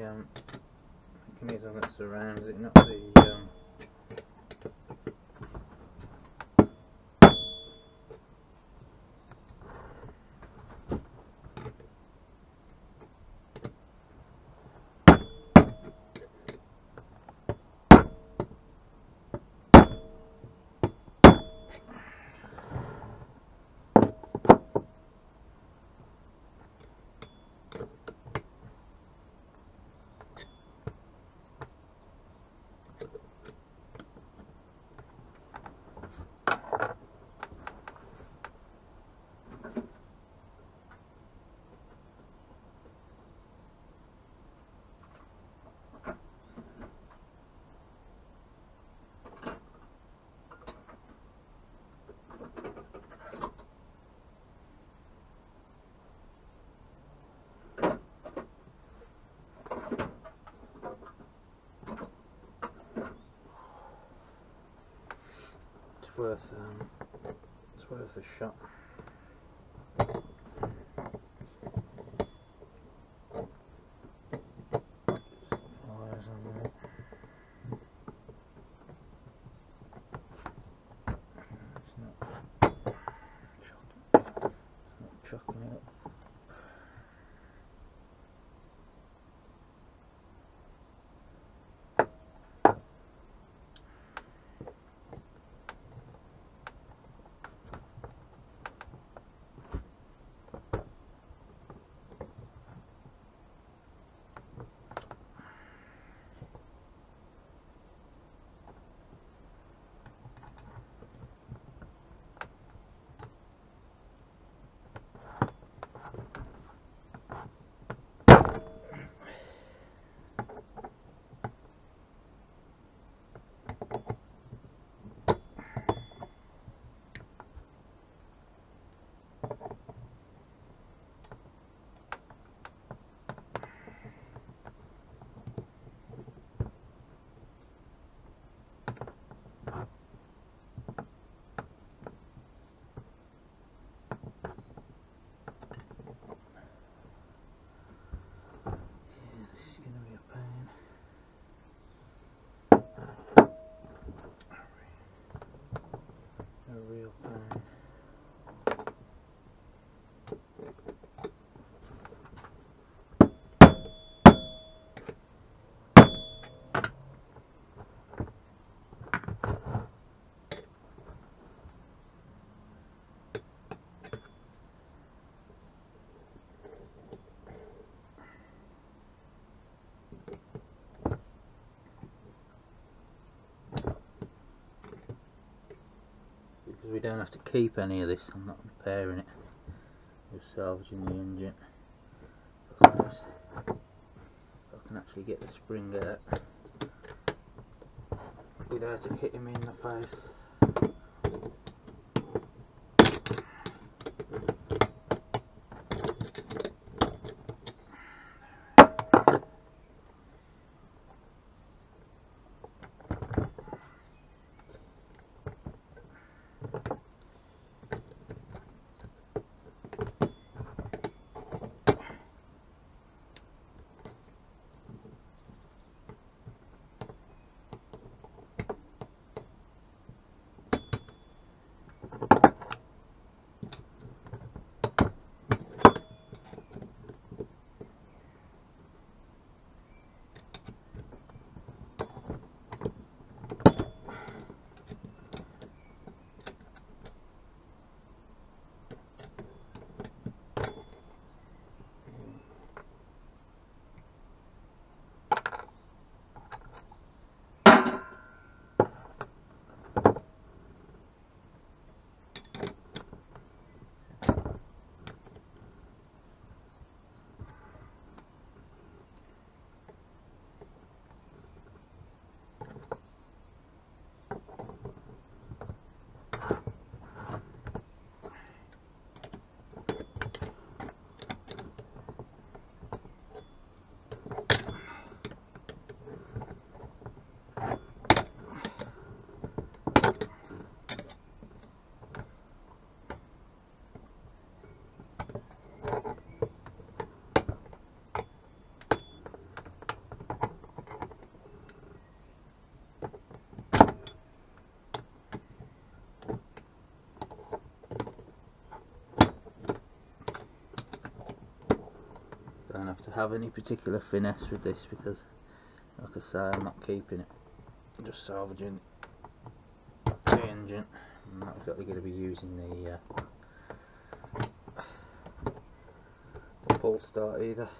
mechanism that surrounds it, not the it's worth a shot. Wires on there. It's not chucking it up. Real pain. Because we don't have to keep any of this, I'm not repairing it, just salvaging the engine. If I can actually get the spring out without it hitting me in the face. have any particular finesse with this because, like I say, I'm not keeping it. I'm just salvaging the engine. I'm not exactly going to be using the pull start either.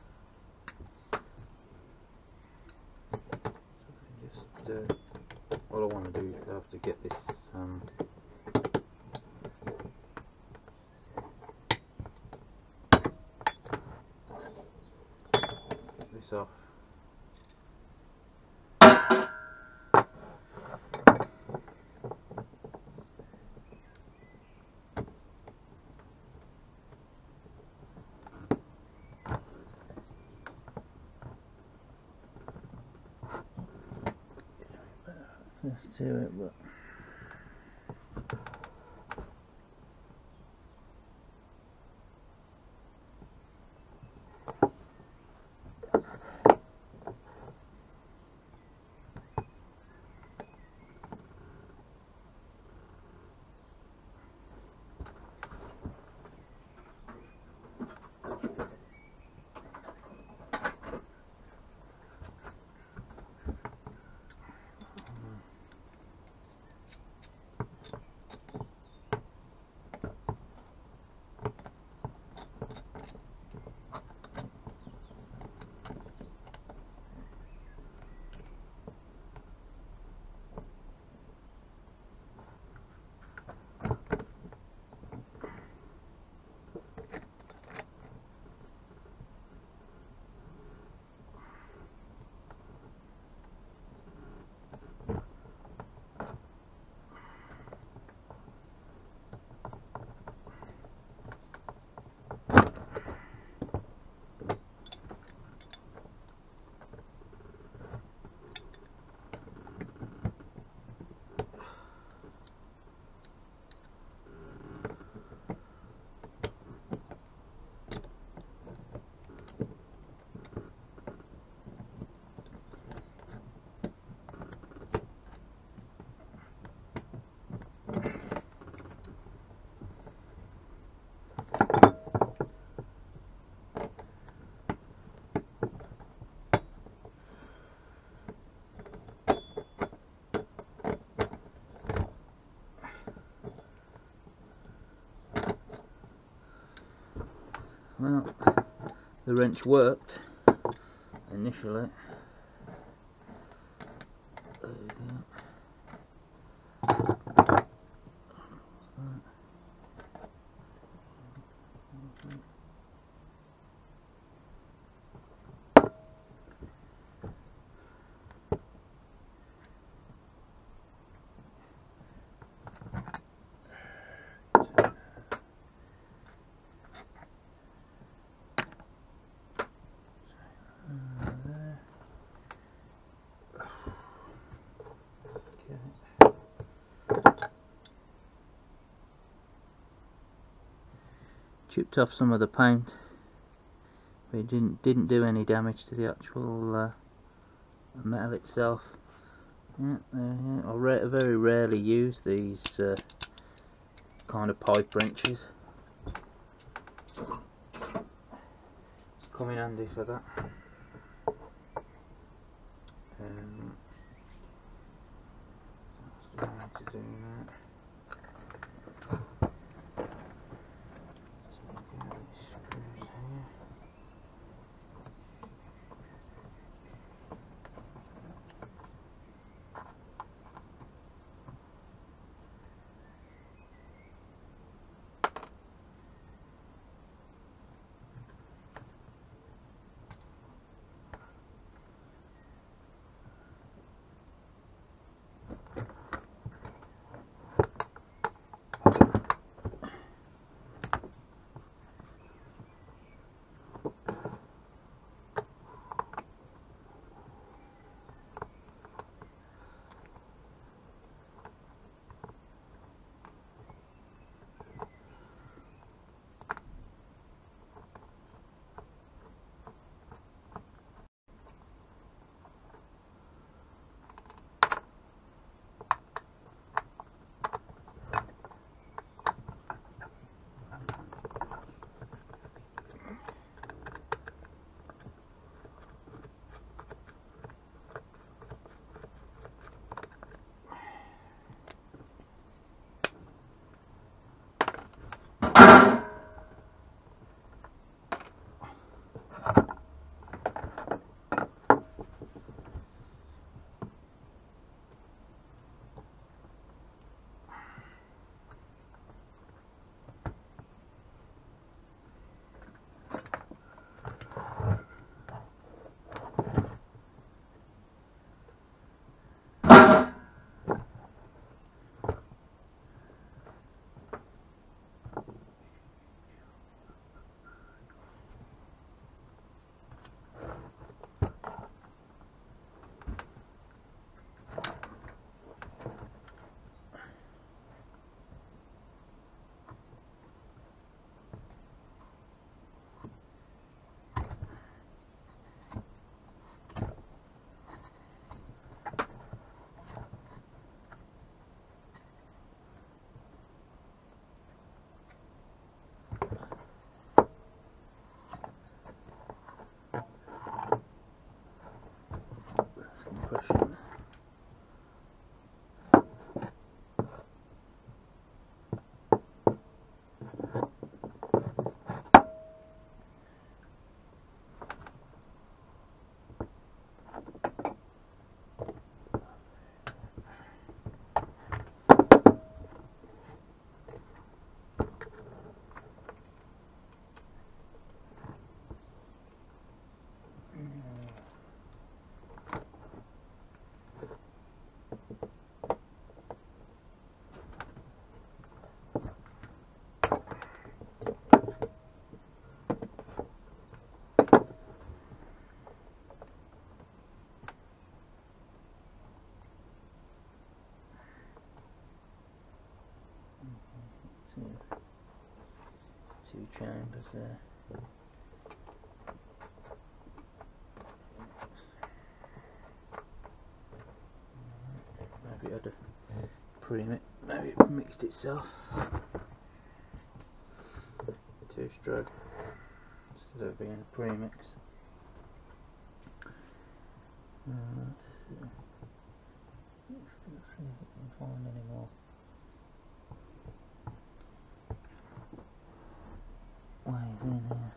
So just all I want to do is have to get this off. Let's do it, but well, the wrench worked initially. There we go. Chipped off some of the paint, but it didn't do any damage to the actual metal itself. Yeah, I very rarely use these kind of pipe wrenches. It's come in handy for that. That's the way to do that. chambers there. Maybe I'd have maybe it mixed itself. 2-stroke instead of being a premix. Let's see. Let's see if we can find any more ways in here.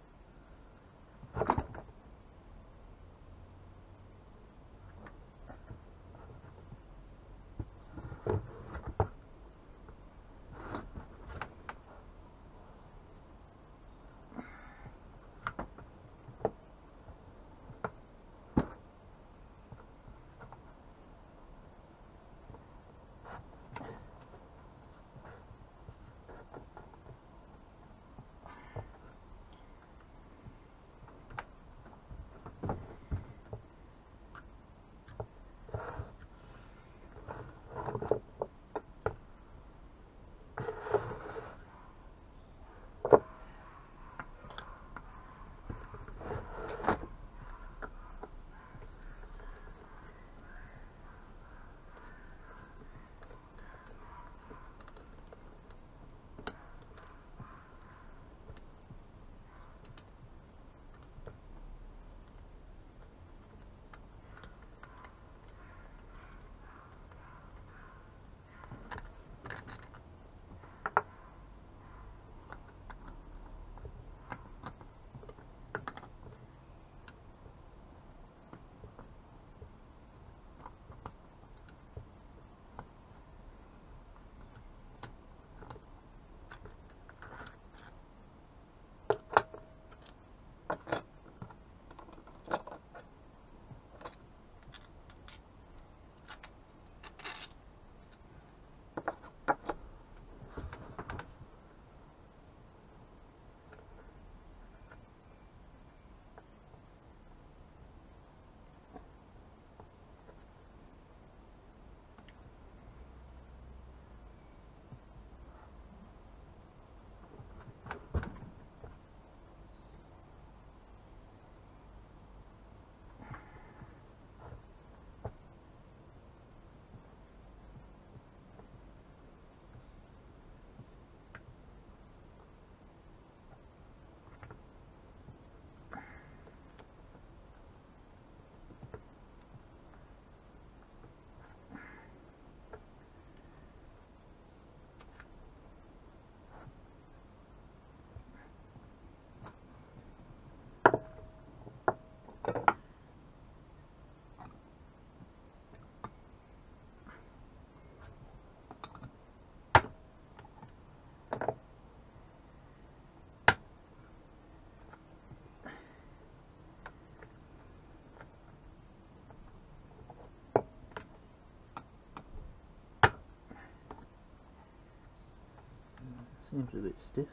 Seems a bit stiff.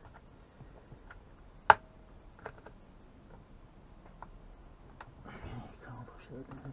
Can't push that down.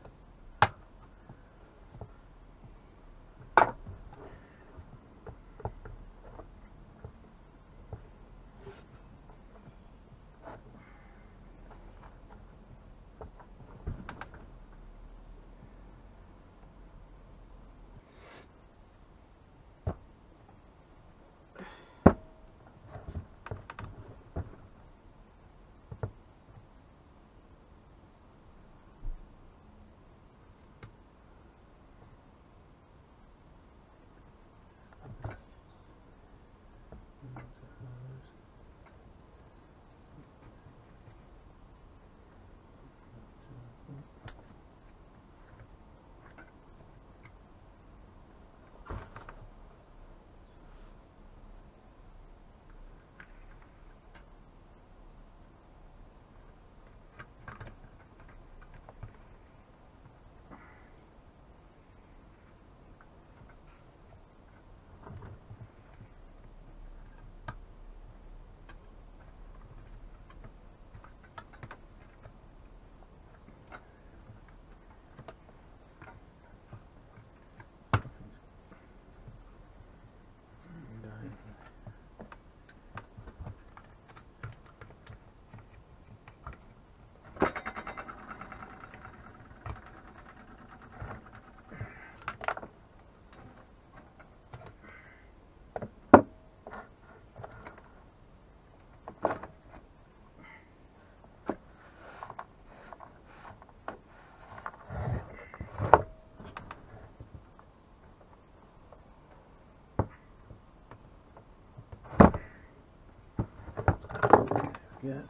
go.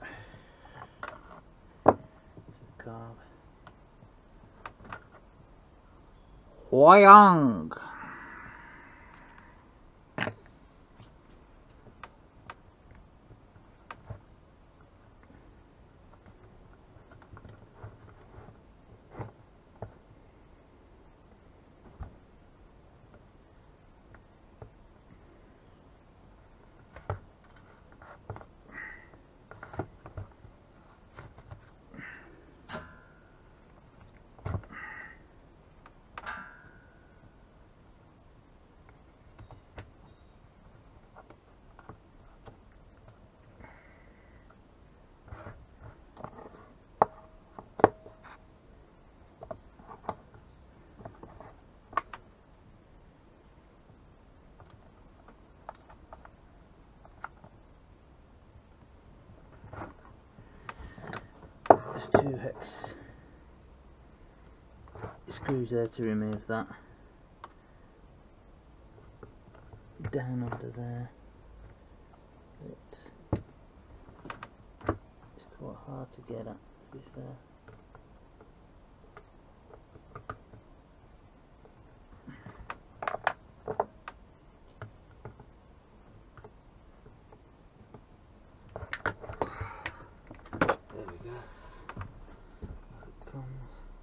Carve. Huayang. There's 2 hex screws there to remove that. Down under there. It's quite hard to get at, to be fair. There we go. Here it comes.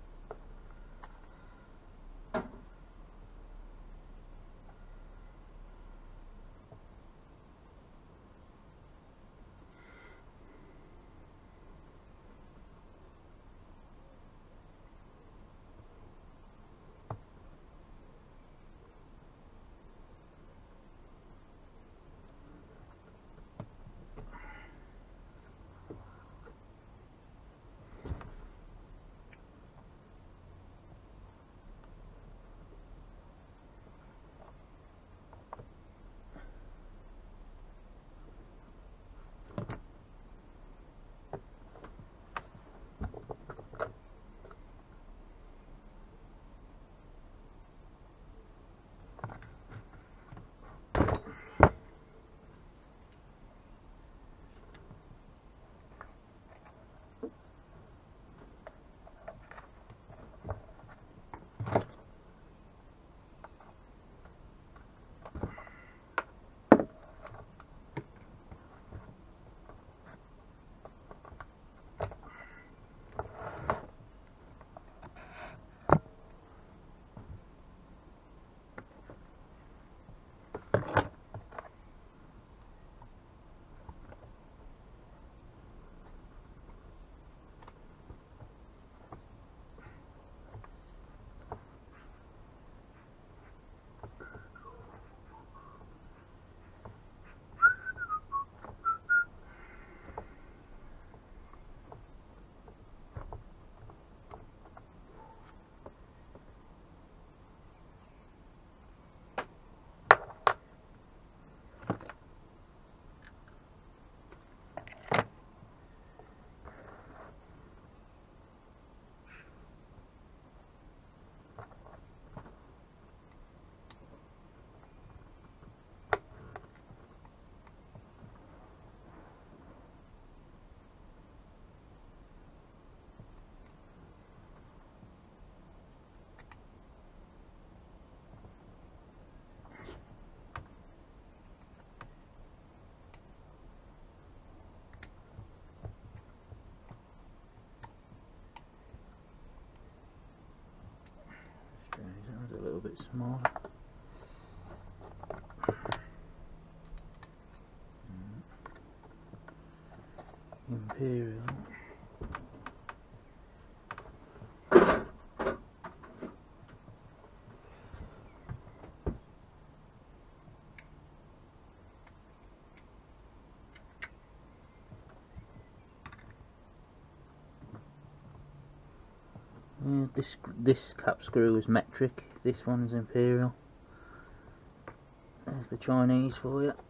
That was a little bit smaller. Imperial. Yeah, this cap screw is metric, this one's imperial. There's the Chinese for you.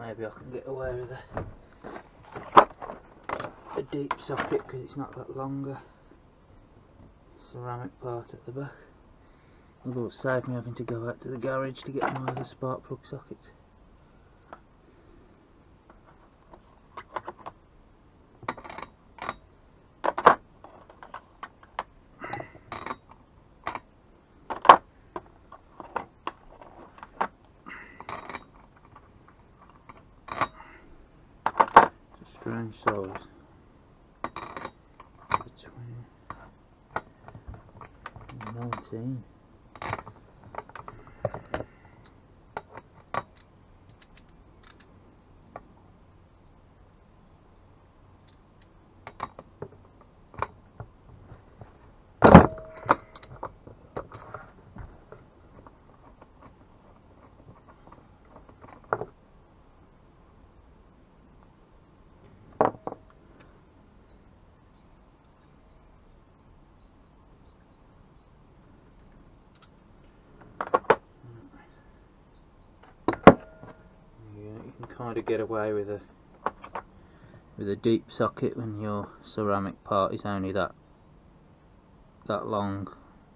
maybe I can get away with a deep socket because it's not that longer ceramic part at the back. Although it saved me having to go out to the garage to get my other spark plug sockets. Strange size between 19. Kind of get away with a deep socket when your ceramic part is only that long.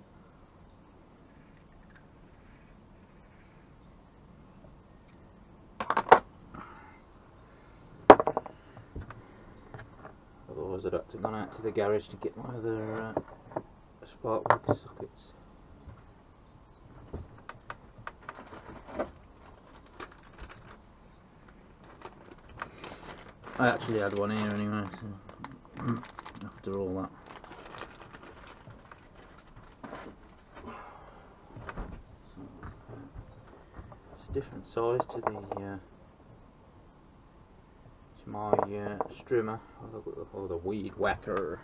Otherwise I'd have to go out to the garage to get my other spark plug sockets. I actually had one here anyway, so after all that. It's a different size to my strimmer or the weed whacker.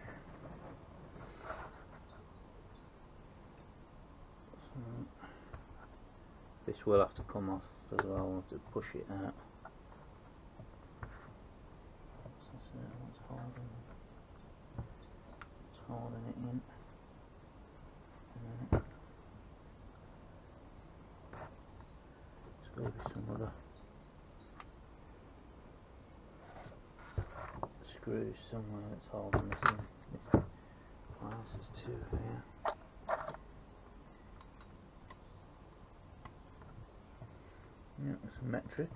So this will have to come off as well. I'll have to push it out. Holding it in, and then there's got to be some other screws somewhere that's holding this in. Well, this is two here. Yeah, it's a metric,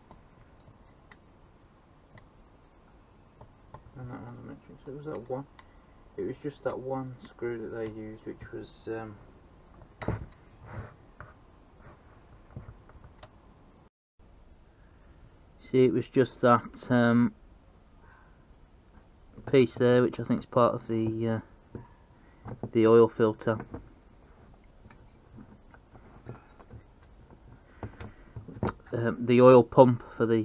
and that one's a metric. So it was that one. It was just that one screw that they used, which was see, it was just that piece there, which I think is part of the oil filter. The oil pump for the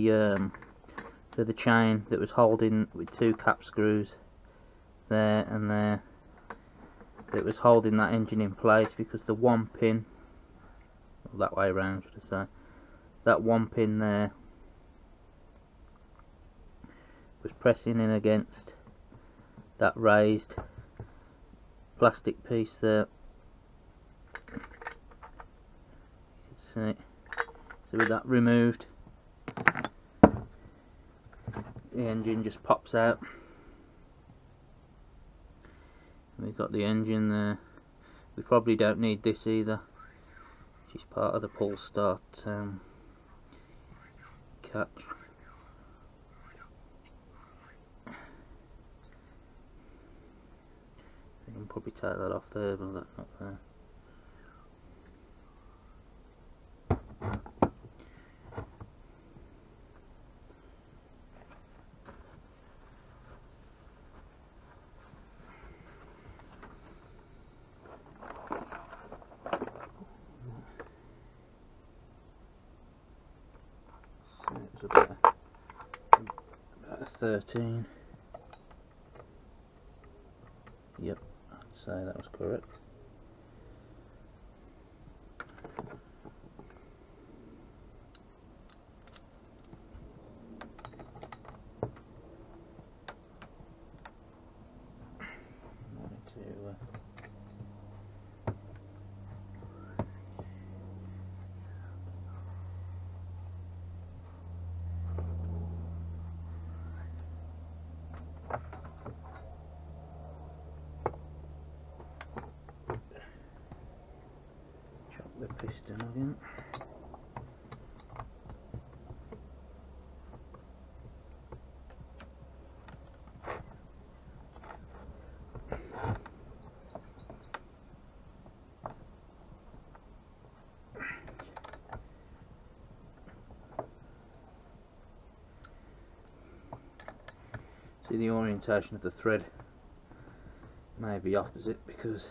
chain that was holding with two cap screws there and there, that was holding that engine in place, because the one pin, well, that way around should I say, that one pin there was pressing in against that raised plastic piece there. You can see. So with that removed, the engine just pops out. We've got the engine there. We probably don't need this either, which is part of the pull start catch. You can probably take that off there, but that's not there. So it's about a 13. Yep, I'd say that was correct. piston again. See, the orientation of the thread may be opposite because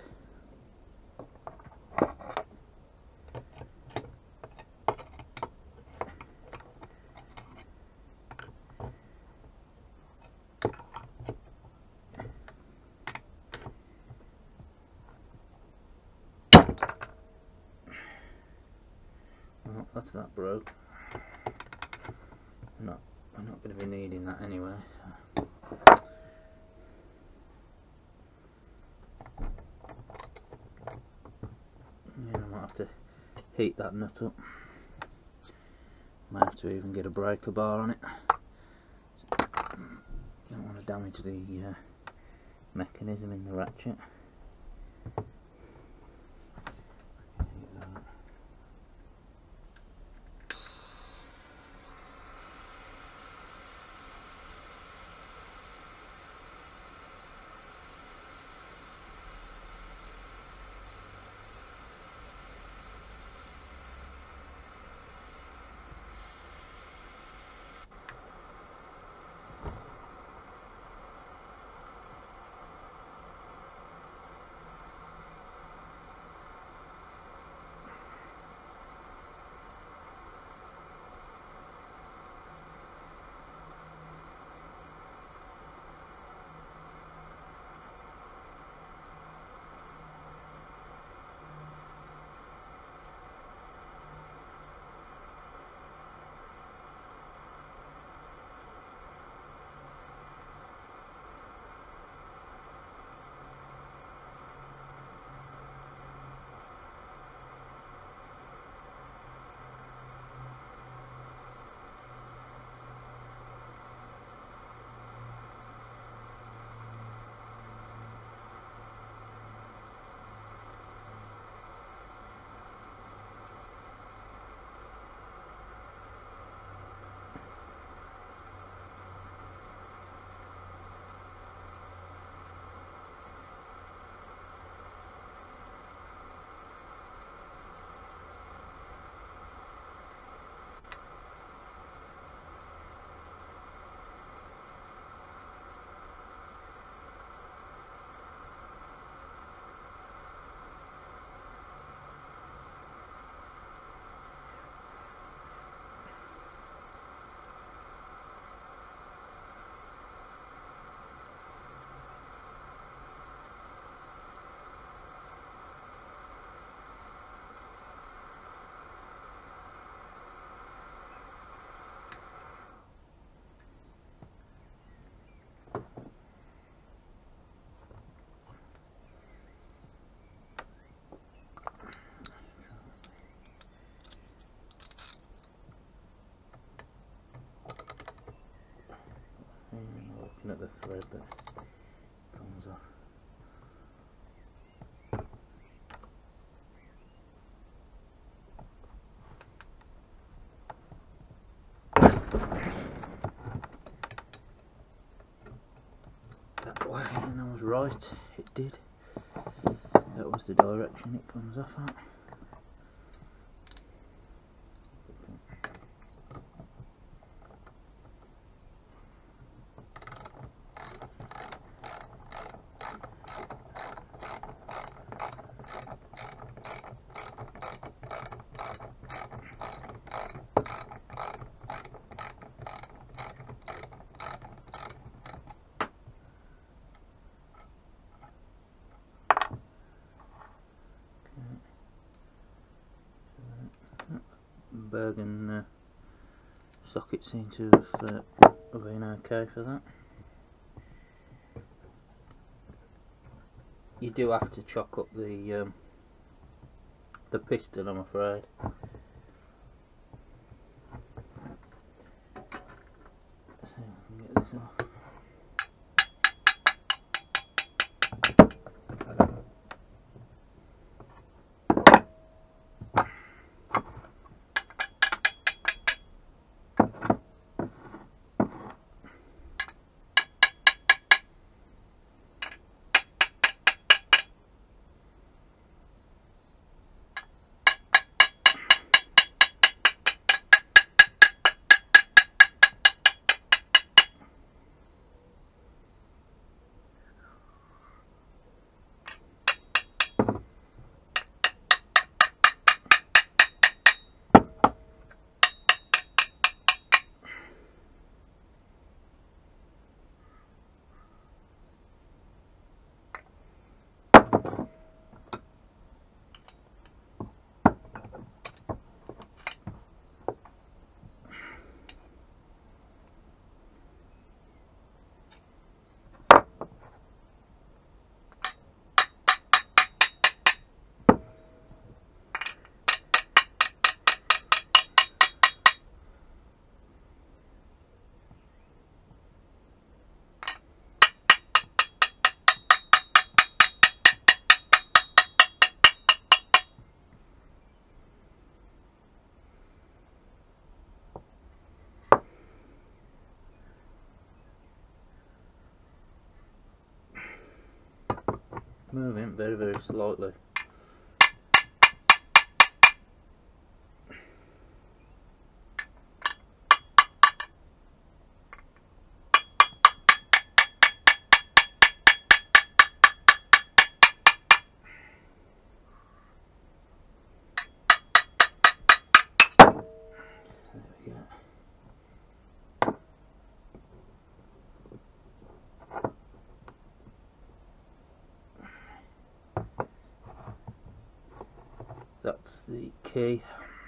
well, that's that broke. I'm not going to be needing that anyway. So. Yeah, I might have to heat that nut up. Might have to even get a breaker bar on it. Don't want to damage the mechanism in the ratchet. Looking at the thread that comes off. That way, and I was right, it did. That was the direction it comes off at. Bergen socket seem to have been okay for that. You do have to chock up the piston, I'm afraid. Let's see if I can get this off. moving very, very slightly. That's the key.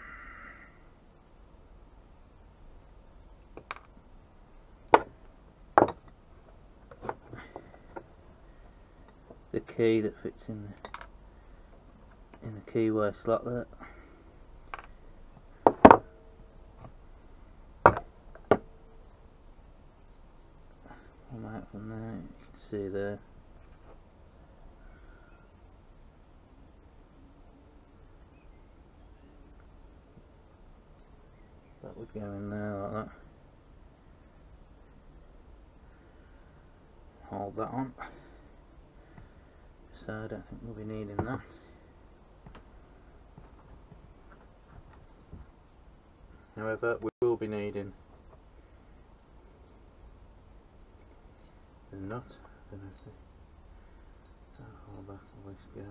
The key that fits in the keyway slot there. Come out from there, you can see there. That would go in there like that. Hold that on. So I don't think we'll be needing that. However, we will be needing the nut. I don't know if don't hold back or let go.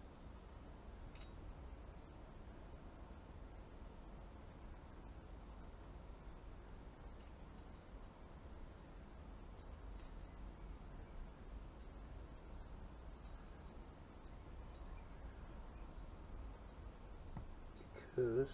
Because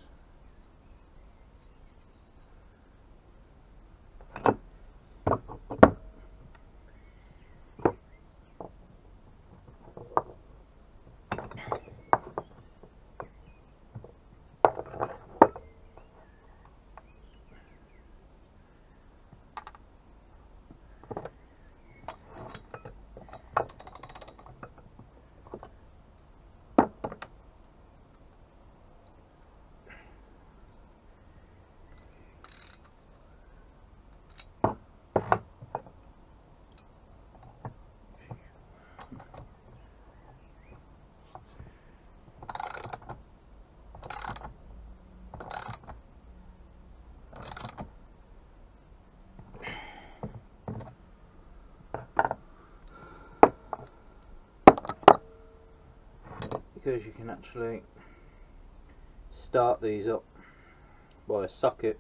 you can actually start these up by a socket.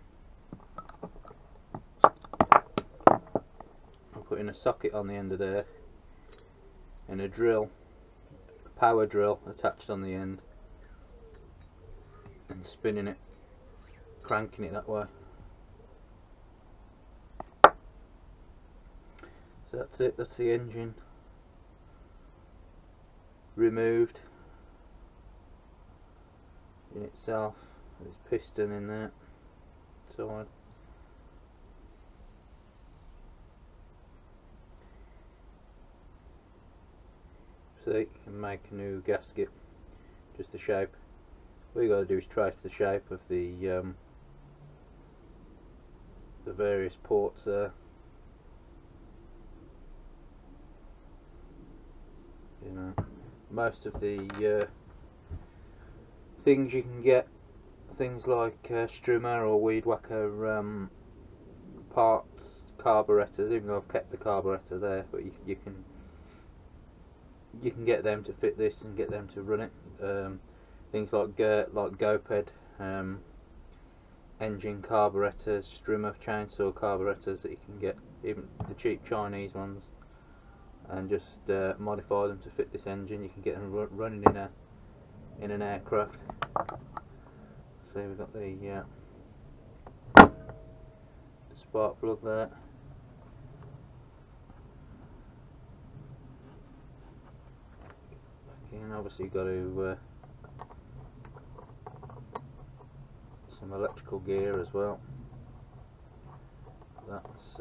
I'm putting a socket on the end of there and a drill, a power drill attached on the end, and spinning it, cranking it that way. So that's it, that's the engine removed in itself. There's piston in there side. So you can make a new gasket, just the shape. All you got to do is trace the shape of the various ports there. You know, most of the things you can get, things like Strummer or Weed Whacker parts, carburetors. Even though I've kept the carburetor there, but you can get them to fit this and get them to run it. Things like GoPed engine carburetors, Strummer chainsaw carburetors that you can get, even the cheap Chinese ones, and just modify them to fit this engine. You can get them running in an aircraft. So we've got the spark plug there. And obviously you've got to some electrical gear as well. That's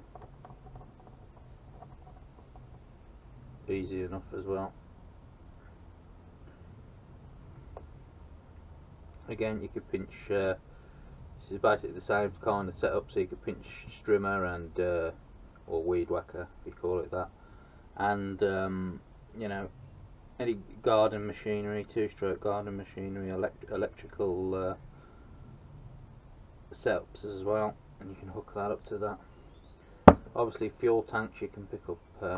easy enough as well. Again, you could pinch, this is basically the same kind of setup, so you could pinch Strummer and or Weed Whacker, if you call it that, and you know, any garden machinery, two-stroke garden machinery, electrical setups as well, and you can hook that up to that. Obviously fuel tanks, you can pick up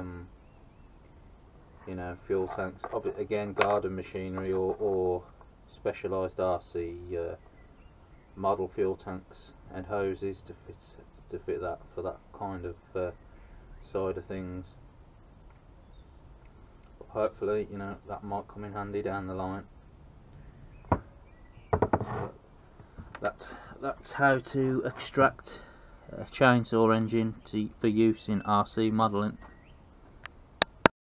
you know, fuel tanks, again garden machinery, or specialised RC model fuel tanks and hoses to fit that, for that kind of side of things. Hopefully, you know, that might come in handy down the line. That's how to extract a chainsaw engine for use in RC modelling.